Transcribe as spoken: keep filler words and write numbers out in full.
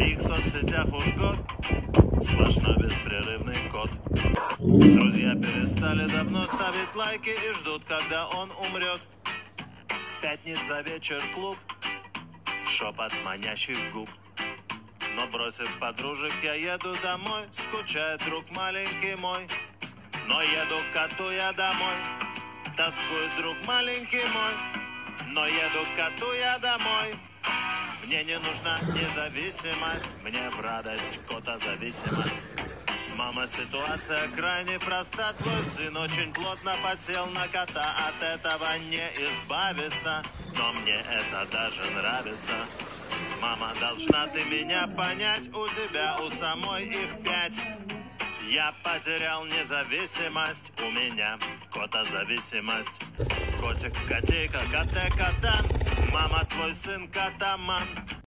моих соцсетях уж год сплошной беспрерывный код. Друзья перестали давно ставить лайки и ждут, когда он умрет. Пятница, вечер, клуб, шепот манящих губ. Но бросив подружек, я еду домой, скучает друг маленький мой. Но еду к коту я домой, тоскует друг маленький мой. Но еду к коту я домой. Мне не нужна независимость, мне в радость кота зависимость. Мама, ситуация крайне проста. Твой сын очень плотно подсел на кота. От этого не избавиться, но мне это даже нравится. Мама, должна ты меня понять, у тебя у самой их пять. Я потерял независимость, у меня кота-зависимость. Котик, котейка, коте, катан, мама, твой сын катаман.